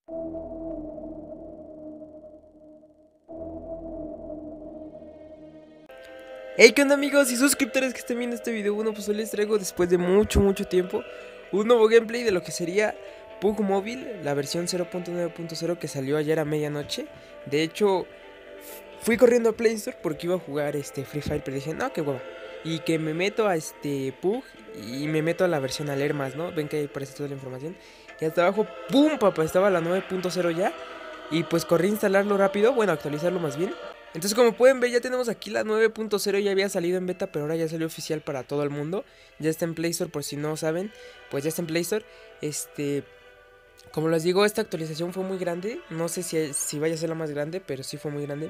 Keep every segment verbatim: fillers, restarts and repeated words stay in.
Hey, ¿qué onda, amigos y suscriptores que estén viendo este video? Bueno, pues hoy les traigo, después de mucho, mucho tiempo, un nuevo gameplay de lo que sería P U B G Mobile, la versión cero punto nueve punto cero que salió ayer a medianoche. De hecho, fui corriendo a Play Store porque iba a jugar este Free Fire, pero dije, no, qué hueva. Y que me meto a este P U B G y me meto a la versión Alermas, ¿no? Ven que ahí aparece toda la información. Y hasta abajo, ¡pum! Papá, estaba la nueve punto cero ya. Y pues corrí a instalarlo rápido, bueno, actualizarlo más bien. Entonces, como pueden ver, ya tenemos aquí la nueve punto cero, ya había salido en beta, pero ahora ya salió oficial para todo el mundo. Ya está en Play Store, por si no saben, pues ya está en Play Store. Este, como les digo, esta actualización fue muy grande, no sé si, si vaya a ser la más grande, pero sí fue muy grande.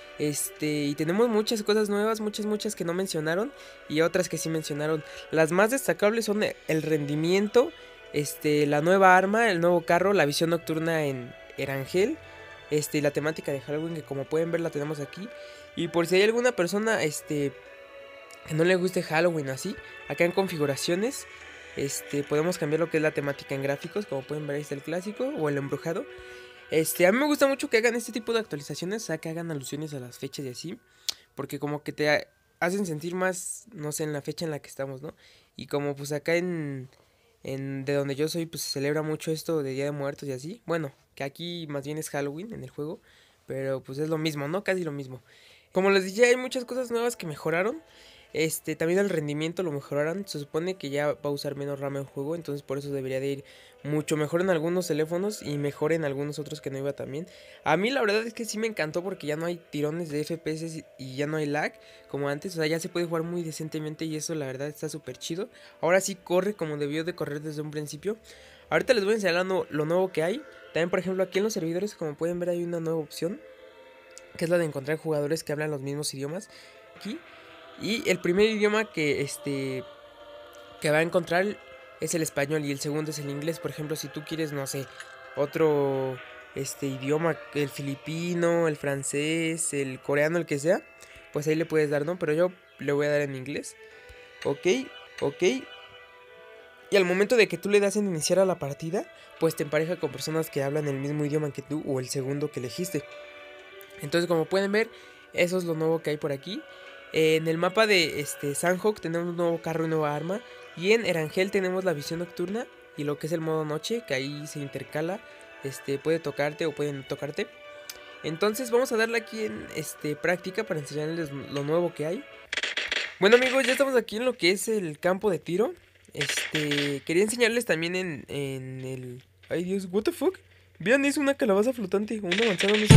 Este, y tenemos muchas cosas nuevas, muchas, muchas que no mencionaron y otras que sí mencionaron. Las más destacables son el rendimiento, este, la nueva arma, el nuevo carro, la visión nocturna en Erangel. Este, la temática de Halloween, que como pueden ver la tenemos aquí. Y por si hay alguna persona este, que no le guste Halloween así, acá en configuraciones este, podemos cambiar lo que es la temática en gráficos. Como pueden ver, ahí está el clásico o el embrujado. Este, a mí me gusta mucho que hagan este tipo de actualizaciones, o sea, que hagan alusiones a las fechas y así, porque como que te hacen sentir más, no sé, en la fecha en la que estamos, ¿no? Y como pues acá en... En, de donde yo soy, pues se celebra mucho esto de Día de Muertos y así. Bueno, que aquí más bien es Halloween en el juego, pero pues es lo mismo, ¿no? Casi lo mismo. Como les dije, hay muchas cosas nuevas que mejoraron. Este, también el rendimiento lo mejoraron. Se supone que ya va a usar menos RAM el juego, entonces por eso debería de ir mucho mejor en algunos teléfonos y mejor en algunos otros que no iba tan bien. A mí la verdad es que sí me encantó porque ya no hay tirones de F P S y ya no hay lag como antes. O sea, ya se puede jugar muy decentemente y eso la verdad está súper chido. Ahora sí corre como debió de correr desde un principio. Ahorita les voy a enseñar lo, lo nuevo que hay. También, por ejemplo, aquí en los servidores, como pueden ver, hay una nueva opción, que es la de encontrar jugadores que hablan los mismos idiomas. Aquí. Y el primer idioma que este que va a encontrar es el español y el segundo es el inglés. Por ejemplo, si tú quieres, no sé, otro este idioma, el filipino, el francés, el coreano, el que sea, pues ahí le puedes dar, ¿no? Pero yo le voy a dar en inglés. Ok, ok. Y al momento de que tú le das en iniciar a la partida, pues te empareja con personas que hablan el mismo idioma que tú o el segundo que elegiste. Entonces, como pueden ver, eso es lo nuevo que hay por aquí. En el mapa de este Sanhok tenemos un nuevo carro y nueva arma. Y en Erangel tenemos la visión nocturna y lo que es el modo noche, que ahí se intercala. Este, puede tocarte o puede no tocarte. Entonces vamos a darle aquí en este, práctica para enseñarles lo nuevo que hay. Bueno, amigos, ya estamos aquí en lo que es el campo de tiro. Este, quería enseñarles también en, en el... Ay, Dios, what the fuck. Vean, es una calabaza flotante, una manzana, no sé.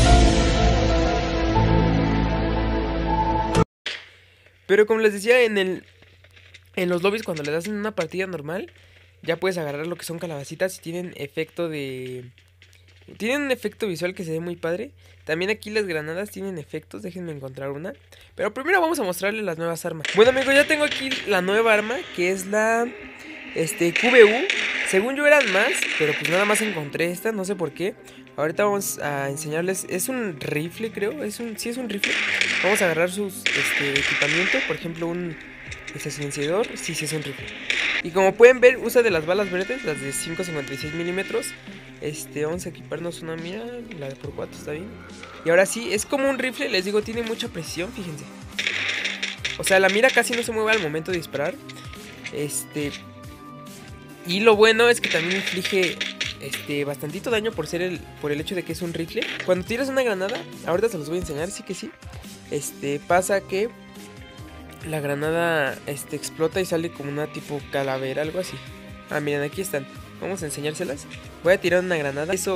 Pero como les decía, en el en los lobbies, cuando le das en una partida normal, ya puedes agarrar lo que son calabacitas y tienen efecto de... Tienen un efecto visual que se ve muy padre. También aquí las granadas tienen efectos, déjenme encontrar una. Pero primero vamos a mostrarles las nuevas armas. Bueno, amigos, ya tengo aquí la nueva arma, que es la este Q B U. Según yo eran más, pero pues nada más encontré esta, no sé por qué. Ahorita vamos a enseñarles, es un rifle, creo, es un, sí es un rifle. Vamos a agarrar sus este, equipamiento, por ejemplo un este silenciador, sí, sí es un rifle. Y como pueden ver, usa de las balas verdes, las de cinco cincuenta y seis milímetros. Este, vamos a equiparnos una mira, la de por cuatro está bien. Y ahora sí, es como un rifle, les digo, tiene mucha precisión, fíjense. O sea, la mira casi no se mueve al momento de disparar. Este... Y lo bueno es que también inflige este, bastantito daño por ser el, por el hecho de que es un rifle. Cuando tiras una granada, ahorita se los voy a enseñar, sí que sí. Este, pasa que la granada este, explota y sale como una tipo calavera, algo así. Ah, miren, aquí están. Vamos a enseñárselas. Voy a tirar una granada. Eso...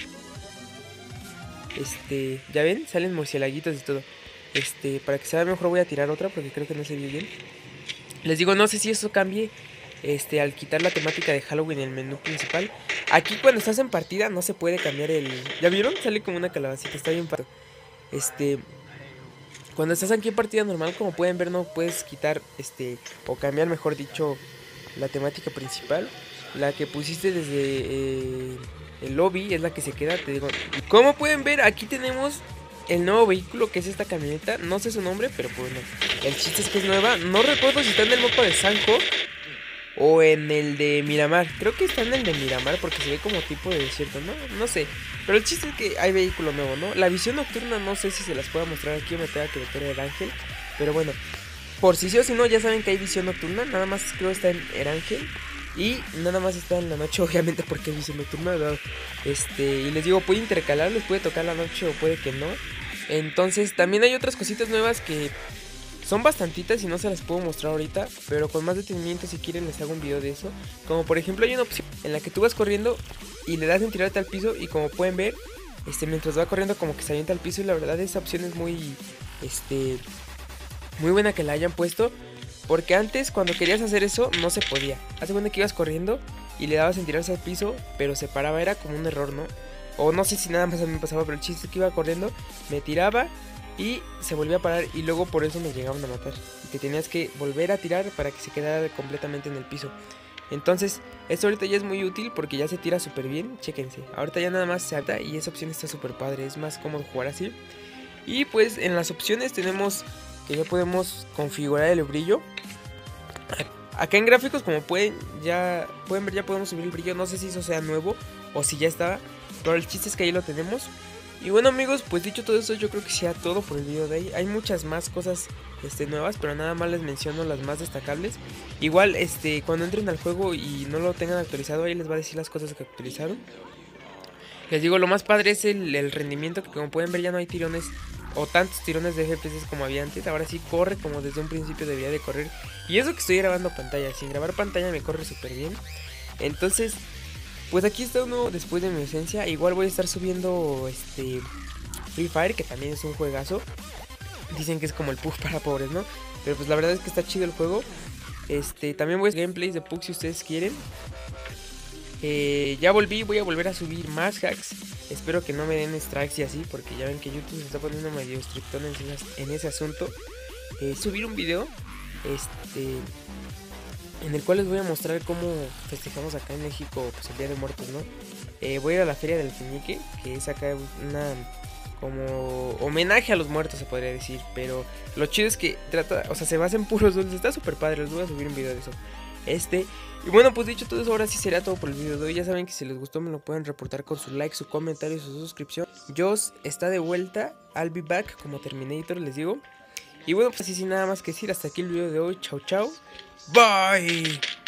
Este... ¿Ya ven? Salen murciélaguitos y todo. Este... Para que se vea mejor voy a tirar otra porque creo que no se ve bien. Les digo, no sé si eso cambie este, al quitar la temática de Halloween en el menú principal. Aquí cuando estás en partida no se puede cambiar el... ¿Ya vieron? Sale como una calabacita, está bien padre. Este... Cuando estás aquí en partida normal, como pueden ver, no puedes quitar, este... o cambiar, mejor dicho, la temática principal. La que pusiste desde eh, el lobby es la que se queda, te digo. Como pueden ver, aquí tenemos el nuevo vehículo, que es esta camioneta. No sé su nombre, pero bueno, el chiste es que es nueva. No recuerdo si está en el mapa de Sanhok o en el de Miramar. Creo que está en el de Miramar porque se ve como tipo de desierto, ¿no? No sé. Pero el chiste es que hay vehículo nuevo, ¿no? La visión nocturna no sé si se las pueda mostrar aquí o me tenga que meter el ángel. Pero bueno, por si sí o si no, ya saben que hay visión nocturna. Nada más creo que está en el ángel. Y nada más está en la noche, obviamente, porque es visión nocturna, ¿verdad? Este, y les digo, puede intercalarlos, puede tocar la noche o puede que no. Entonces, también hay otras cositas nuevas que son bastantitas y no se las puedo mostrar ahorita, pero con más detenimiento si quieren les hago un video de eso. Como por ejemplo hay una opción en la que tú vas corriendo y le das en tirarte al piso y como pueden ver, este, mientras va corriendo como que se avienta al piso y la verdad esa opción es muy, este, muy buena que la hayan puesto. Porque antes cuando querías hacer eso no se podía. Hace cuenta que ibas corriendo y le dabas en tirarse al piso, pero se paraba, era como un error, ¿no? O no sé si nada más a mí me pasaba, pero el chiste es que iba corriendo, me tiraba y se volvía a parar y luego por eso me llegaban a matar. Y te tenías que volver a tirar para que se quedara completamente en el piso. Entonces, esto ahorita ya es muy útil porque ya se tira súper bien, chéquense. Ahorita ya nada más se ata y esa opción está súper padre, es más cómodo jugar así. Y pues en las opciones tenemos que ya podemos configurar el brillo. Acá en gráficos, como pueden ya pueden ver, ya podemos subir el brillo. No sé si eso sea nuevo o si ya estaba, pero el chiste es que ahí lo tenemos. Y bueno amigos, pues dicho todo eso, yo creo que sea todo por el video de ahí. Hay muchas más cosas este, nuevas, pero nada más les menciono las más destacables. Igual, este, cuando entren al juego y no lo tengan actualizado, ahí les va a decir las cosas que actualizaron. Les digo, lo más padre es el, el rendimiento, que como pueden ver ya no hay tirones o tantos tirones de F P S como había antes. Ahora sí corre como desde un principio debería de correr. Y eso que estoy grabando pantalla, sin grabar pantalla me corre súper bien. Entonces, pues aquí está uno después de mi esencia. Igual voy a estar subiendo este Free Fire, que también es un juegazo. Dicen que es como el P U B G para pobres, ¿no? Pero pues la verdad es que está chido el juego. Este, también voy a hacer gameplays de P U B G si ustedes quieren. Eh, ya volví, voy a volver a subir más hacks. Espero que no me den strikes y así, porque ya ven que YouTube se está poniendo medio estrictón en, en ese asunto. Eh, subir un video este, en el cual les voy a mostrar cómo festejamos acá en México pues, el Día de Muertos, ¿no? Eh, voy a ir a la Feria del Alfeñique, que es acá una como homenaje a los muertos se podría decir. Pero lo chido es que trata, o sea, se basa en puros dulces. Está súper padre, les voy a subir un video de eso. Este, y bueno, pues dicho todo eso, ahora sí será todo por el video de hoy. Ya saben que si les gustó me lo pueden reportar con su like, su comentario y su suscripción. Joss está de vuelta, I'll be back como Terminator, les digo. Y bueno, pues así sin nada más que decir, hasta aquí el video de hoy. Chau chau, bye.